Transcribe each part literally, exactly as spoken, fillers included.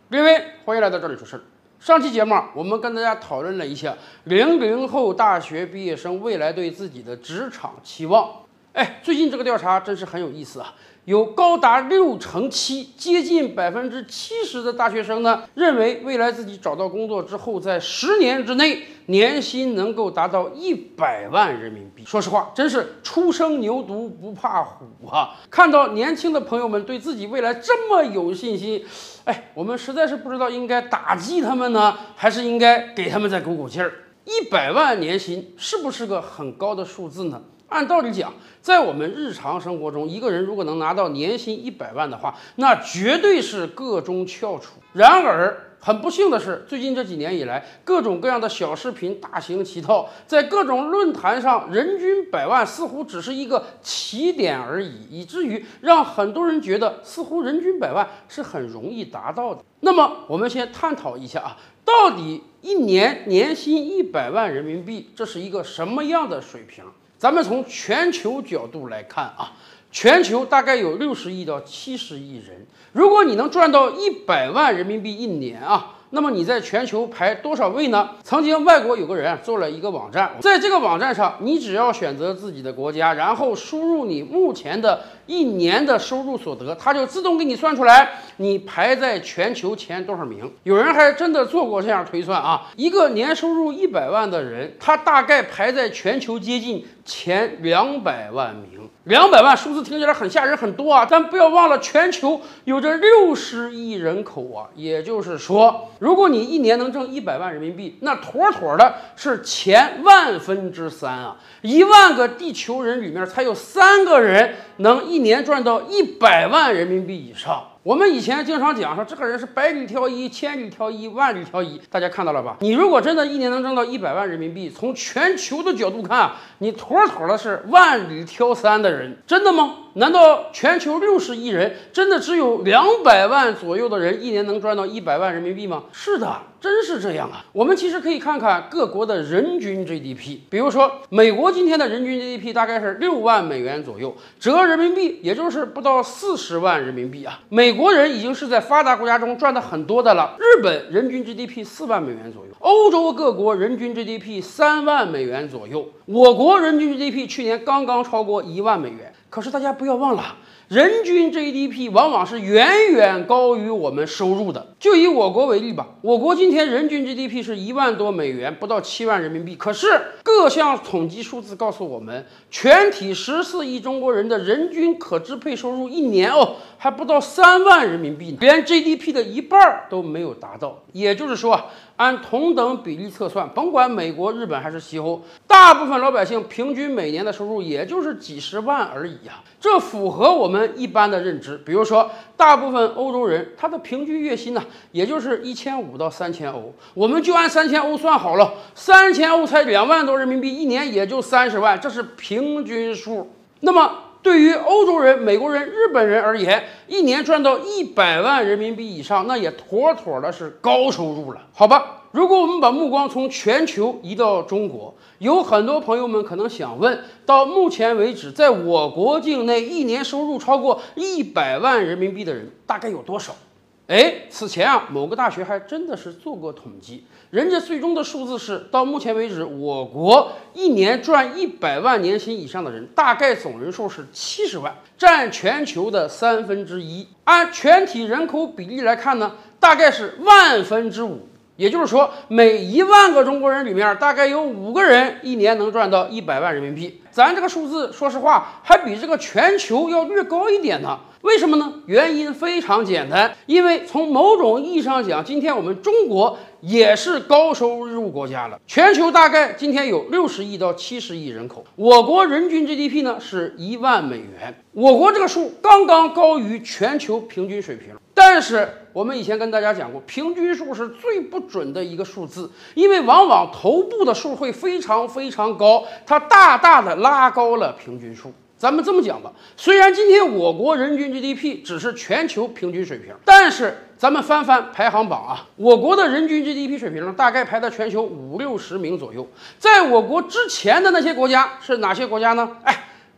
各位，欢迎来到这里说事儿。上期节目我们跟大家讨论了一下零零后大学毕业生未来对自己的职场期望。哎，最近这个调查真是很有意思啊，有高达六成七，接近百分之七十的大学生呢，认为未来自己找到工作之后，在十年之内年薪能够达到一百万人民币。说实话，真是初生牛犊不怕虎啊！看到年轻的朋友们对自己未来这么有信心，哎，我们实在是不知道应该打击他们呢，还是应该给他们再鼓鼓劲儿。一百万年薪是不是个很高的数字呢？按道理讲，在我们日常生活中，一个人如果能拿到年薪一百万的话，那绝对是个中翘楚。然而，很不幸的是，最近这几年以来，各种各样的小视频大行其道，在各种论坛上，人均百万似乎只是一个起点而已，以至于让很多人觉得，似乎人均百万是很容易达到的。那么，我们先探讨一下啊，到底一年年薪一百万人民币，这是一个什么样的水平？咱们从全球角度来看啊，全球大概有六十亿到七十亿人。如果你能赚到一百万人民币一年啊，那么你在全球排多少位呢？曾经外国有个人做了一个网站，在这个网站上，你只要选择自己的国家，然后输入你目前的一年的收入所得，它就自动给你算出来你排在全球前多少名。有人还真的做过这样推算啊，一个年收入一百万的人，他大概排在全球接近前两百万名。两百万数字听起来很吓人很多啊，但不要忘了，全球有着六十亿人口啊，也就是说，如果你一年能挣一百万人民币，那妥妥的是前万分之三啊！一万个地球人里面才有三个人能一年赚到一百万人民币以上。我们以前经常讲说，这个人是百里挑一、千里挑一、万里挑一，大家看到了吧？你如果真的一年能挣到一百万人民币，从全球的角度看，你妥妥的是万里挑三的人，真的吗？难道全球六十亿人真的只有两百万左右的人一年能赚到一百万人民币吗？是的，真是这样啊！我们其实可以看看各国的人均 G D P， 比如说美国今天的人均 G D P 大概是六万美元左右，折人民币也就是不到四十万人民币啊。美国人已经是在发达国家中赚的很多的了。日本人均 G D P 四万美元左右，欧洲各国人均 G D P 三万美元左右，我国人均 G D P 去年刚刚超过一万美元。可是大家不要忘了，人均 G D P 往往是远远高于我们收入的。就以我国为例吧，我国今天人均 G D P 是一万多美元，不到七万人民币。可是各项统计数字告诉我们，全体十四亿中国人的人均可支配收入一年哦，还不到三万人民币，连 G D P 的一半都没有达到。也就是说啊，按同等比例测算，甭管美国、日本还是西欧，大部分老百姓平均每年的收入也就是几十万而已呀。这符合我们一般的认知。比如说，大部分欧洲人他的平均月薪呢，也就是一千五到三千欧。我们就按三千欧算好了，三千欧才两万多人民币，一年也就三十万，这是平均数。那么对于欧洲人、美国人、日本人而言，一年赚到一百万人民币以上，那也妥妥的是高收入了，好吧？如果我们把目光从全球移到中国，有很多朋友们可能想问，到目前为止，在我国境内一年收入超过一百万人民币的人大概有多少？哎，此前啊，某个大学还真的是做过统计，人家最终的数字是，到目前为止，我国一年赚一百万年薪以上的人，大概总人数是七十万，占全球的三分之一。按全体人口比例来看呢，大概是万分之五。也就是说，每一万个中国人里面，大概有五个人一年能赚到一百万人民币。咱这个数字，说实话，还比这个全球要略高一点呢。为什么呢？原因非常简单，因为从某种意义上讲，今天我们中国也是高收入国家了。全球大概今天有六十亿到七十亿人口，我国人均 G D P 呢是一万美元，我国这个数刚刚高于全球平均水平。但是我们以前跟大家讲过，平均数是最不准的一个数字，因为往往头部的数会非常非常高，它大大的拉高了平均数。咱们这么讲吧，虽然今天我国人均 G D P 只是全球平均水平，但是咱们翻翻排行榜啊，我国的人均 G D P 水平呢，大概排在全球五六十名左右。在我国之前的那些国家是哪些国家呢？哎。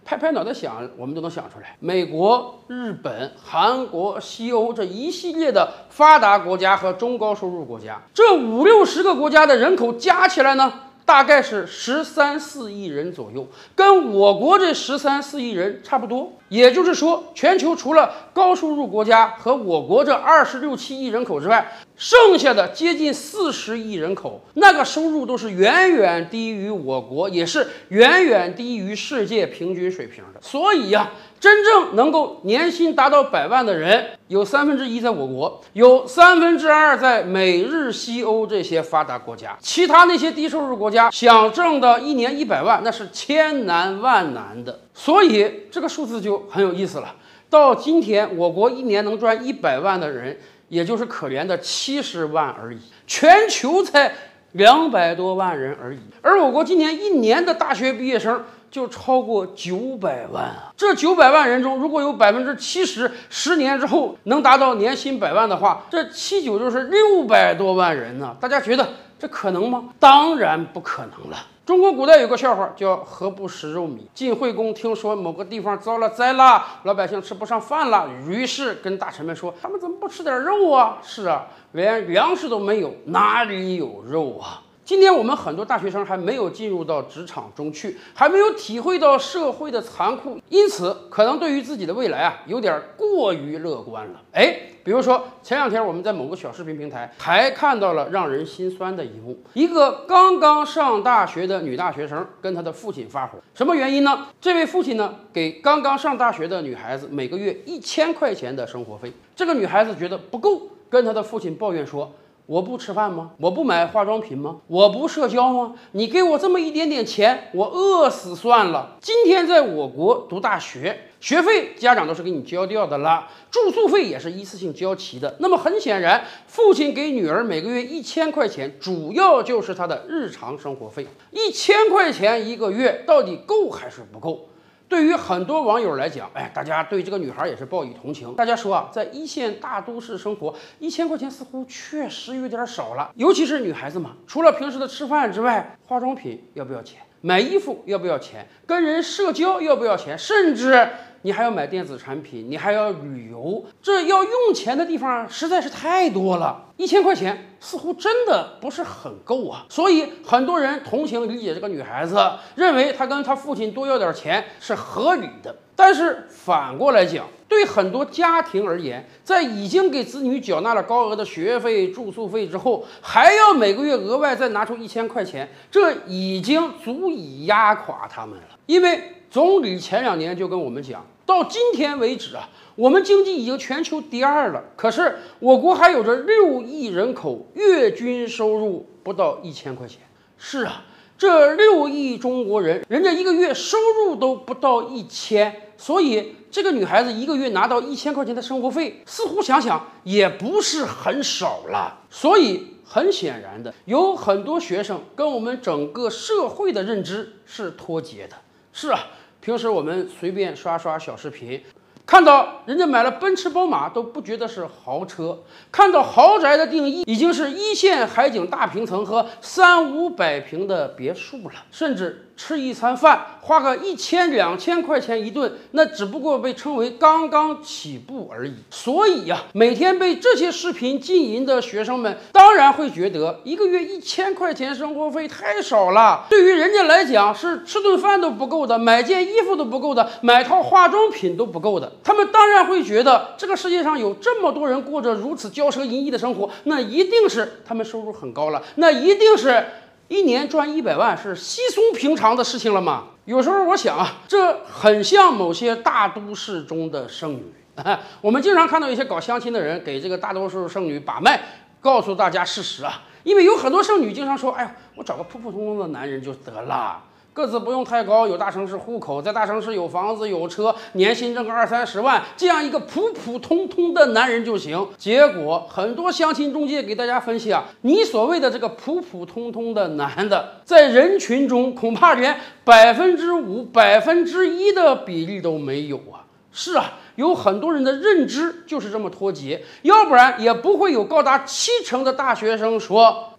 拍拍脑袋想，我们都能想出来。美国、日本、韩国、西欧这一系列的发达国家和中高收入国家，这五六十个国家的人口加起来呢，大概是十三四亿人左右，跟我国这十三四亿人差不多。也就是说，全球除了高收入国家和我国这二十六七亿人口之外，剩下的接近四十亿人口，那个收入都是远远低于我国，也是远远低于世界平均水平的。所以呀、啊，真正能够年薪达到百万的人，有三分之一在我国，有三分之二在美日西欧这些发达国家，其他那些低收入国家想挣到一年一百万，那是千难万难的。所以这个数字就很有意思了。到今天，我国一年能赚一百万的人，也就是可怜的七十万而已，全球才两百多万人而已。而我国今年一年的大学毕业生就超过九百万啊！这九百万人中，如果有百分之七十十年之后能达到年薪百万的话，这七九就是六百多万人呢。大家觉得这可能吗？当然不可能了。中国古代有个笑话叫何不食肉糜。晋惠公听说某个地方遭了灾了，老百姓吃不上饭了，于是跟大臣们说，他们怎么不吃点肉啊？是啊，连粮食都没有，哪里有肉啊？今天我们很多大学生还没有进入到职场中去，还没有体会到社会的残酷，因此可能对于自己的未来啊有点过于乐观了。哎，比如说前两天我们在某个小视频平台还看到了让人心酸的一幕，一个刚刚上大学的女大学生跟她的父亲发火，什么原因呢？这位父亲呢给刚刚上大学的女孩子每个月一千块钱的生活费，这个女孩子觉得不够，跟她的父亲抱怨说，我不吃饭吗？我不买化妆品吗？我不社交吗？你给我这么一点点钱，我饿死算了。今天在我国读大学，学费家长都是给你交掉的了，住宿费也是一次性交齐的。那么很显然，父亲给女儿每个月一千块钱，主要就是他的日常生活费。一千块钱一个月到底够还是不够？对于很多网友来讲，哎，大家对这个女孩也是报以同情。大家说啊，在一线大都市生活，一千块钱似乎确实有点少了。尤其是女孩子嘛，除了平时的吃饭之外，化妆品要不要钱？买衣服要不要钱？跟人社交要不要钱？甚至你还要买电子产品，你还要旅游，这要用钱的地方实在是太多了。一千块钱似乎真的不是很够啊，所以很多人同情理解这个女孩子，认为她跟她父亲多要点钱是合理的。但是反过来讲，对很多家庭而言，在已经给子女缴纳了高额的学费、住宿费之后，还要每个月额外再拿出一千块钱，这已经足以压垮他们了。因为总理前两年就跟我们讲，到今天为止啊，我们经济已经全球第二了，可是我国还有着六亿人口，月均收入不到一千块钱。是啊，这六亿中国人，人家一个月收入都不到一千，所以这个女孩子一个月拿到一千块钱的生活费，似乎想想也不是很少了。所以很显然的，有很多学生跟我们整个社会的认知是脱节的。是啊，平时我们随便刷刷小视频，看到人家买了奔驰宝马都不觉得是豪车，看到豪宅的定义已经是一线海景大平层和三五百平的别墅了，甚至吃一餐饭花个一千两千块钱一顿，那只不过被称为刚刚起步而已。所以呀、啊，每天被这些视频浸淫的学生们，当然会觉得一个月一千块钱生活费太少了，对于人家来讲是吃顿饭都不够的，买件衣服都不够的，买套化妆品都不够的。他们当然会觉得这个世界上有这么多人过着如此骄奢淫逸的生活，那一定是他们收入很高了，那一定是一年赚一百万是稀松平常的事情了吗？有时候我想啊，这很像某些大都市中的剩女。我们经常看到一些搞相亲的人给这个大多数剩女把脉，告诉大家事实啊。因为有很多剩女经常说，哎呀，我找个普普通通的男人就得了，个子不用太高，有大城市户口，在大城市有房子有车，年薪挣个二三十万，这样一个普普通通的男人就行。结果很多相亲中介给大家分析啊，你所谓的这个普普通通的男的，在人群中恐怕连百分之五、百分之一的比例都没有啊。是啊，有很多人的认知就是这么脱节，要不然也不会有高达七成的大学生说，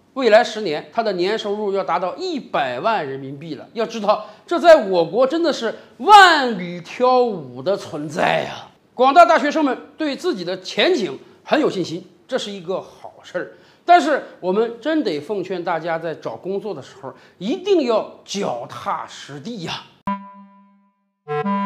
未来十年他的年收入要达到一百万人民币了。要知道，这在我国真的是万里挑五的存在呀！广大大学生们对自己的前景很有信心，这是一个好事儿。但是我们真得奉劝大家，在找工作的时候一定要脚踏实地呀。